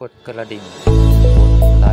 กดกระดิ่งกดไล